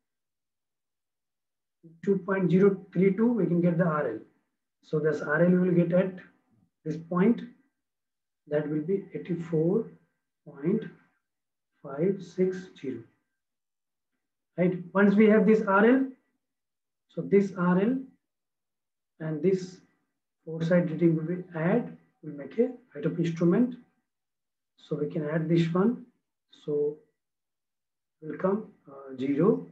two point zero three two. We can get the R L. So this R L we will get at this point. That will be eighty-four point five six zero. Right. Once we have this R L, so this R L and this four side reading will be add, will make a height of instrument. So we can add this one. So will come uh, zero,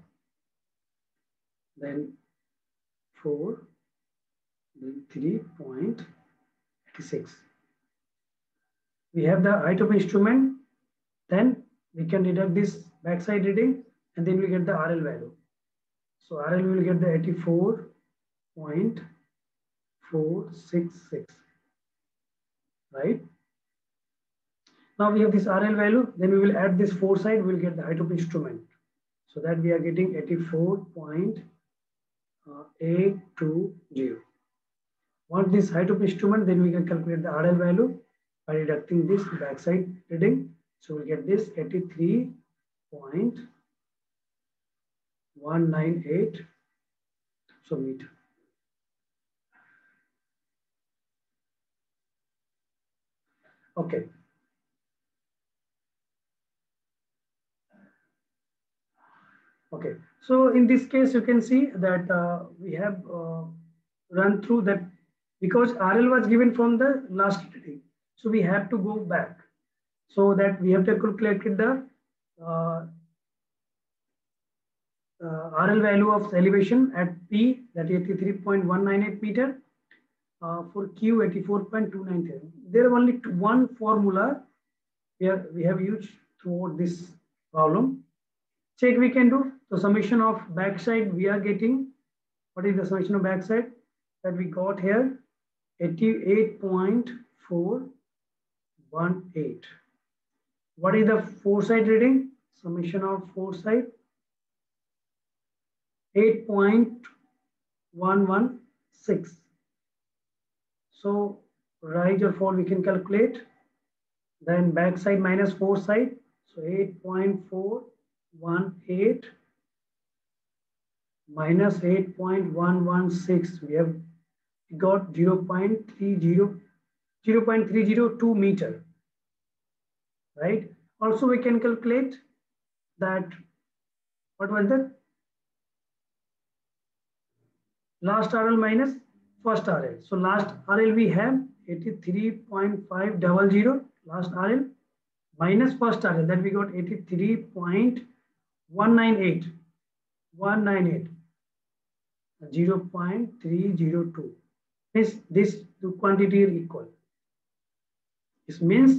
then four, then three point eight six. We have the height of instrument, then we can deduct this backside reading, and then we get the R L value. So R L will get the eighty-four point four six six, right? Now we have this R L value, then we will add this four side, we will get the height of instrument. So that we are getting eighty-four point eight two zero. Once this height of instrument, then we can calculate the R L value by deducting this backside reading. So we'll get this eighty-three point one nine eight so meter. Okay. Okay. So in this case, you can see that uh, we have uh, run through that because R L was given from the last reading. So we have to go back so that we have to calculate the uh, uh, R L value of elevation at P, that is eighty-three point one nine eight meter, uh, for Q eighty-four point two nine seven. There is only one formula here we have used throughout this problem. Check we can do. The summation of backside we are getting. What is the summation of backside that we got here? eighty-eight point four one eight. What is the four-side reading? Summation of four-side eight point one one six. So rise or fall we can calculate. Then backside minus four-side. So eight point four one eight minus eight point one one six. We have got zero point three zero two meter. Right. Also, we can calculate that. What was that? last R L minus first R L. So last R L we have eighty-three point five zero zero last R L minus first R L, that we got eighty-three point one nine eight zero point three zero two. This this two quantity are equal. This means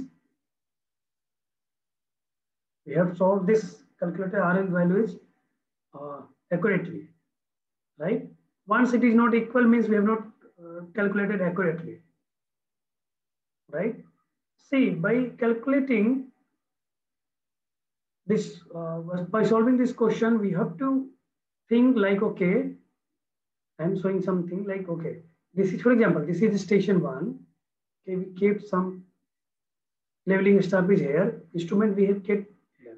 we have solved this calculated R L values uh, accurately, right? Once it is not equal means we have not uh, calculated accurately, right? See, by calculating this, uh, by solving this question, we have to think like, okay, I'm showing something like, okay, this is, for example, this is station one. Okay, we kept some leveling stoppage here. Instrument we have kept here,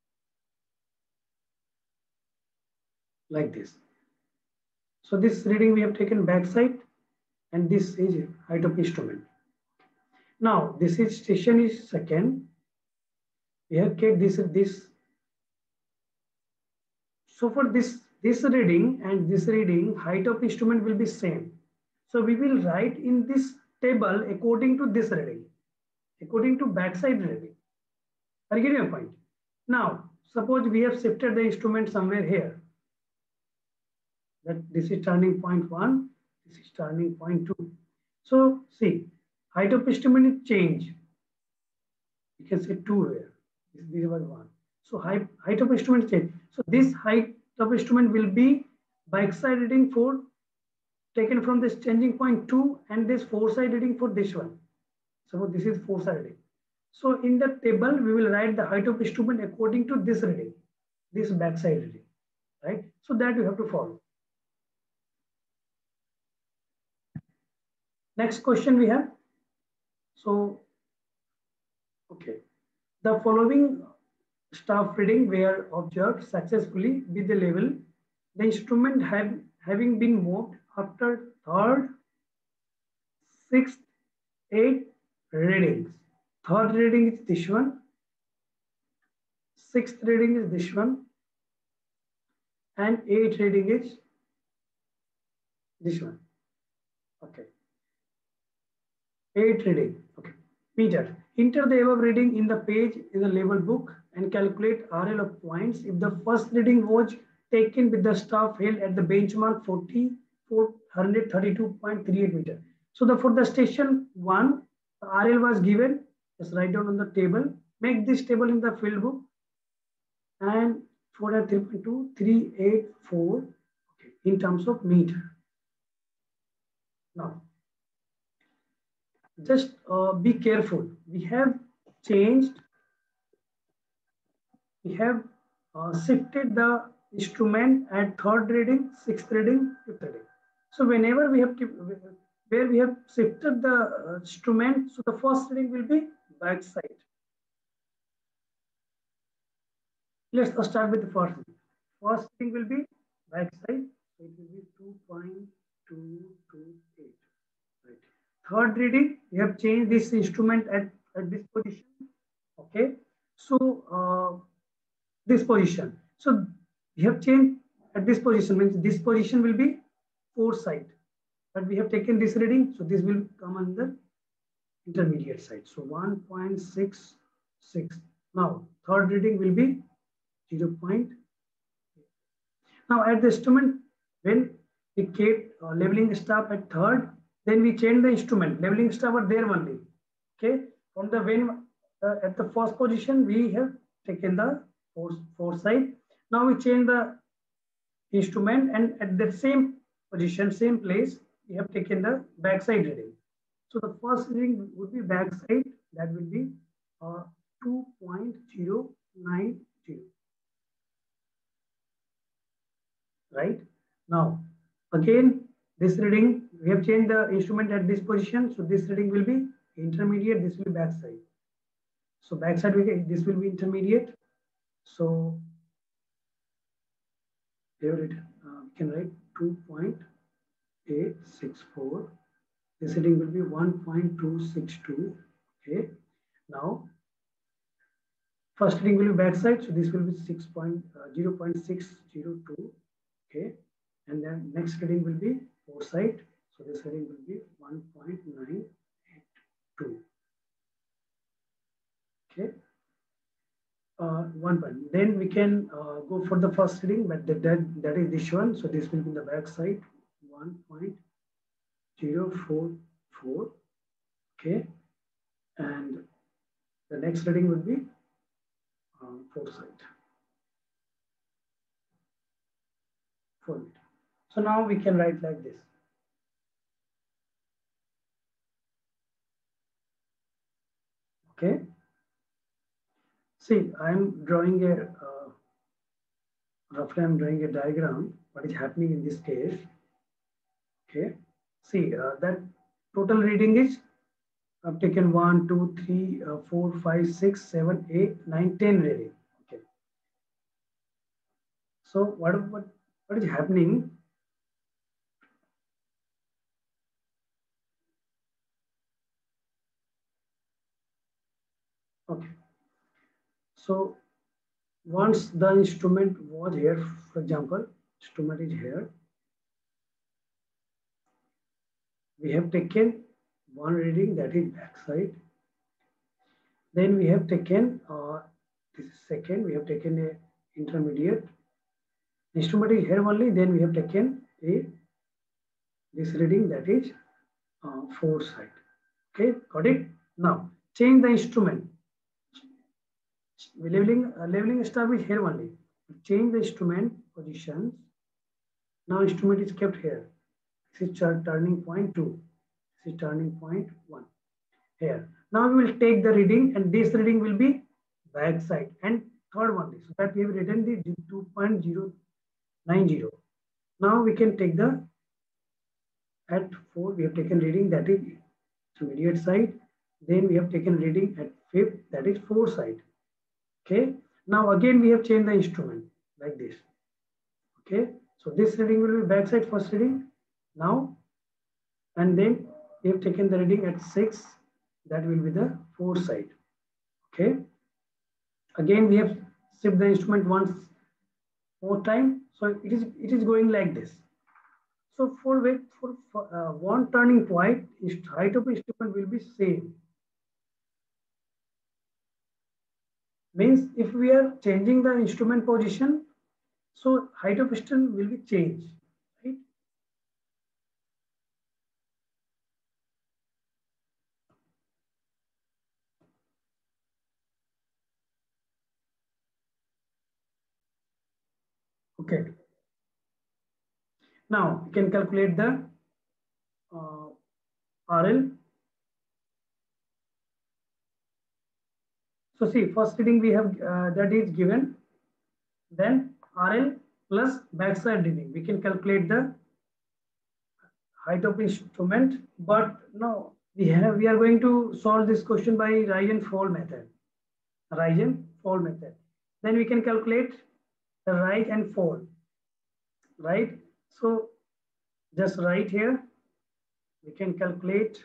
like this. So this reading we have taken backside, and this is height of instrument. Now this is station is second. We have kept this this. So for this this reading and this reading, height of instrument will be same. So we will write in this table according to this reading, according to backside reading. Are you getting a point? Now suppose we have shifted the instrument somewhere here. That this is turning point one, this is turning point two. So see, height of instrument is change. You can say two here. This, this was one. So height, height of instrument change. So this height of instrument will be backside reading for taken from this changing point two and this foreside reading for this one. So this is foreside reading. So in the table, we will write the height of instrument according to this reading, this backside reading, right? So that you have to follow. Next question we have. So, okay, the following staff reading were observed successfully with the level. The instrument have having been moved after third, sixth, eighth readings. Third reading is this one. Sixth reading is this one. And eighth reading is this one. Okay. Eighth reading. Okay. Meter. Enter the above reading in the page in the label book and calculate R L of points if the first reading was taken with the staff held at the benchmark forty-four thirty-two point three eight meter. So the for the station one, the R L was given. Just write down on the table. Make this table in the field book. And for the three point two three eight four, okay, in terms of meter. Now, just uh, be careful. We have changed. We have uh, shifted the instrument at third reading, sixth reading, fifth reading. So whenever we have to, where we have shifted the uh, instrument, so the first reading will be back side. Let's start with the first. First reading will be back side. So it will be two point two two eight. Right. Third reading, we have changed this instrument at, at this position. Okay. So uh, this position. So we have changed at this position, means this position will be fourth side. But we have taken this reading, so this will come on the intermediate side. So one point six six. Now third reading will be zero point eight. Now at the instrument, when we kept uh, leveling staff at third, then we change the instrument. Leveling staff are there only. Okay. From the when uh, at the first position, we have taken the fourth, fourth side. Now we change the instrument, and at the same position, same place, we have taken the backside reading. So the first reading would be backside. That will be uh, two point zero nine zero. Right. Now, again, this reading, we have changed the instrument at this position. So this reading will be intermediate. This will be backside. So backside, we get, this will be intermediate. So here it, uh, we can write two point eight six four. This reading will be one point two six two. Okay. Now, first reading will be backside. So this will be zero point six zero two. Okay. And then next reading will be foresight. So this reading will be one point nine eight two. Okay. Uh, one point. Then we can uh, go for the first reading, but that, that, that is this one. So this will be the back side, one point zero four four. Okay. And the next reading would be um, foresight. four meter. So now we can write like this. Okay. See, I'm drawing a, uh, roughly I'm drawing a diagram, what is happening in this case. Okay. See, uh, that total reading is, I've taken one, two, three, uh, four, five, six, seven, eight, nine, ten reading. Okay. So what, what, what is happening? Okay. So once the instrument was here, for example, instrument is here. We have taken one reading, that is backside. Then we have taken uh, this is second. We have taken a intermediate. Instrument is here only. Then we have taken a this reading, that is uh, foresight. Okay, got it. Now change the instrument. Leveling uh, leveling established here only. Change the instrument positions. Now instrument is kept here. This is turning point two. This is turning point one. Here. Now we will take the reading, and this reading will be back side, and third one is, so that we have written the two point zero nine zero. Now we can take the, at four we have taken reading, that is intermediate side. Then we have taken reading at fifth, that is foresight. Okay. Now again we have changed the instrument like this. Okay. So this reading will be backside, first reading. Now, and then we have taken the reading at six, that will be the foresight. Okay. Again we have shift the instrument once more time. So it is it is going like this. So for for, for uh, one turning point, height of instrument will be same. Means if we are changing the instrument position, so height of instrument will be changed, right? Okay. Now we can calculate the uh, R L. So see, first reading we have uh, that is given. Then R L plus backside reading. We can calculate the height of instrument, but no, we have we are going to solve this question by rise and fall method. Rise and fall method. Then we can calculate the rise and fall. Right? So just right here, we can calculate.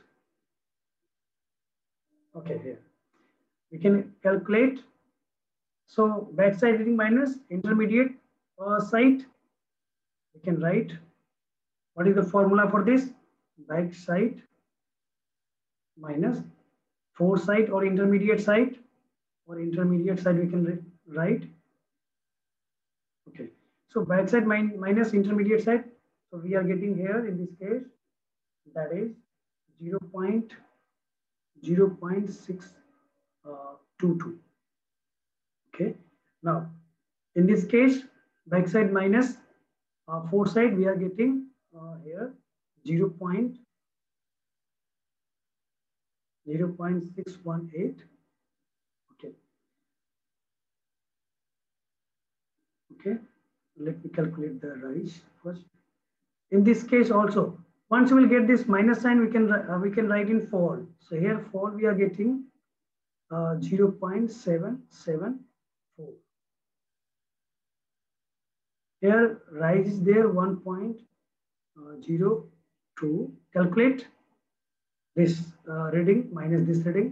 Okay, here we can calculate. So backside reading minus intermediate uh, side. We can write. What is the formula for this? Backside minus foresight or intermediate side, or intermediate side we can write. Okay. So backside min minus intermediate side. So we are getting here in this case, that is zero point zero six two two. Okay. Now in this case, backside minus uh, foresight, we are getting uh, here zero point six one eight. Okay. Okay. Let me calculate the rise first. In this case also, once we will get this minus sign, we can uh, we can write in fall. So here fall we are getting uh, zero point seven seven four. Here rise is there one point zero two. Calculate this uh, reading minus this reading.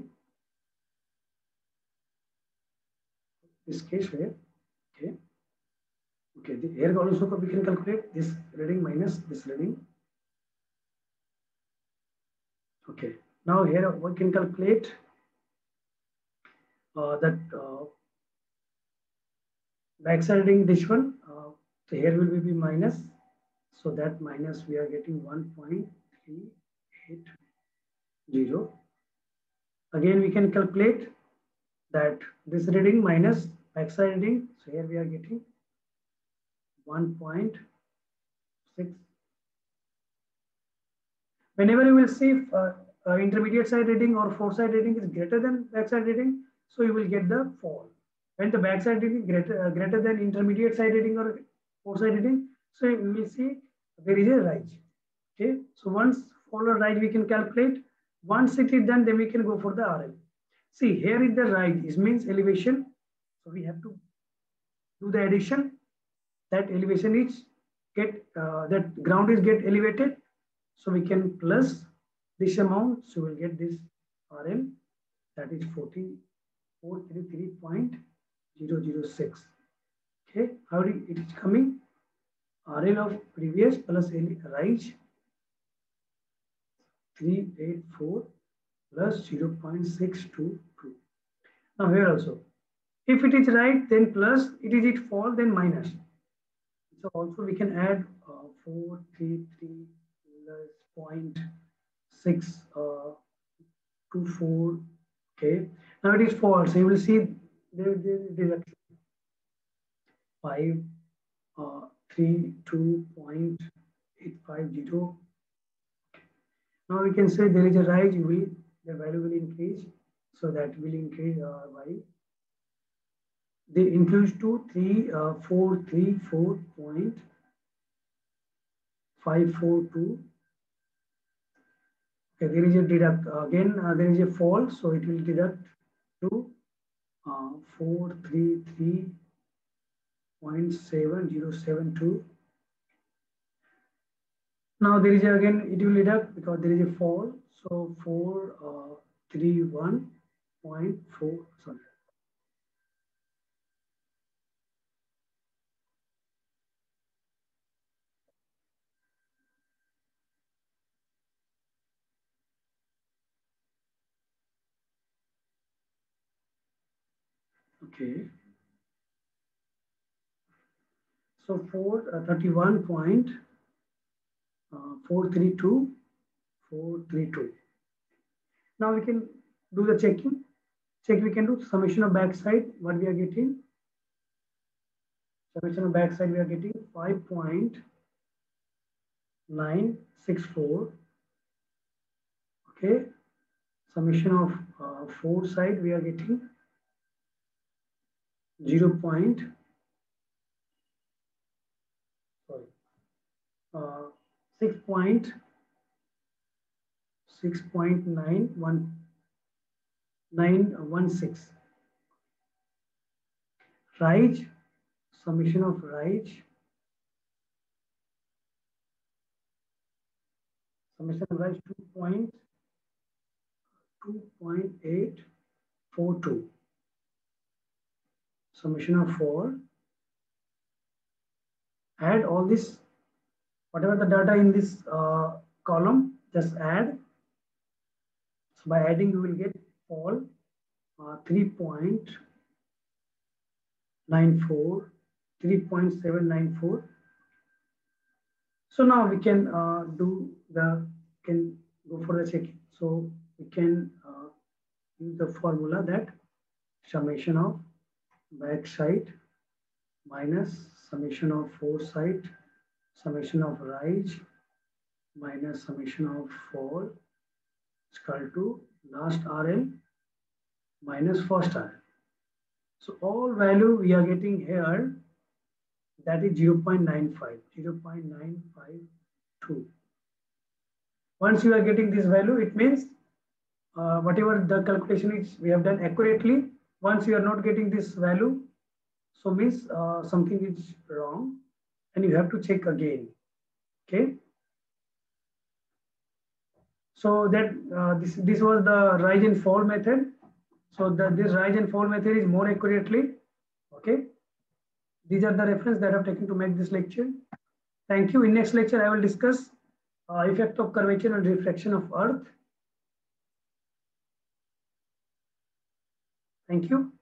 This case here. Okay. Okay. The here also we can calculate this reading minus this reading. Okay, now here we can calculate uh, that uh, backside reading this one. Uh, so here will be minus, so that minus we are getting one point three eight zero. Again, we can calculate that this reading minus backside reading. So here we are getting one point six. Whenever you will see uh, uh, intermediate side reading or foreside reading is greater than backside reading, so you will get the fall. When the backside reading greater uh, greater than intermediate side reading or foreside reading, so you will see there is a rise. Okay, so once fall or rise we can calculate. Once it is done, then we can go for the R L. See, here is the rise. This means elevation. So we have to do the addition. That elevation is get uh, that ground is get elevated. So we can plus this amount. So we'll get this R L, that is forty-four thirty-three point zero zero six. Okay, how it is coming? R L of previous plus rise three eighty-four plus zero point six two two. Now here also, if it is right, then plus, it is it fall, then minus. So also we can add uh, four thirty-three plus zero point six two four. Okay, now it is false. So you will see there is five three two point eight five zero. Now we can say there is a rise. You will the value will increase, so that will increase uh, by they increase to three uh, four three four point five four two. Okay, there is a deduct again. Uh, there is a fall, so it will deduct to uh, four three three point seven zero seven two. Now there is a, again it will deduct because there is a fall, so four three one point four. Sorry. Okay. So four thirty-one point four three two four three two. Now we can do the checking. Check we can do summation of backside. What we are getting? Summation of backside we are getting five point nine six four. Okay. Summation of uh, four side we are getting zero point sorry uh, six point six point nine one nine one six. Rise, summation of rise, summation of rise two point two point eight four two. Summation of four. Add all this, whatever the data in this uh, column, just add. So by adding, you will get fall uh, three point nine four, three point seven nine four. So now we can uh, do the, can go for the checking. So we can uh, use the formula that summation of backside minus summation of foresight, summation of rise minus summation of fall is equal to last R L minus first R L. So all value we are getting here, that is zero point nine five, zero point nine five two. Once you are getting this value, it means uh, whatever the calculation is we have done accurately. Once you are not getting this value, so means uh, something is wrong and you have to check again. Okay. So that uh, this, this was the rise and fall method. So the, this rise and fall method is more accurately. Okay. These are the reference that I have taken to make this lecture. Thank you. In next lecture, I will discuss uh, effect of curvature and refraction of Earth. Thank you.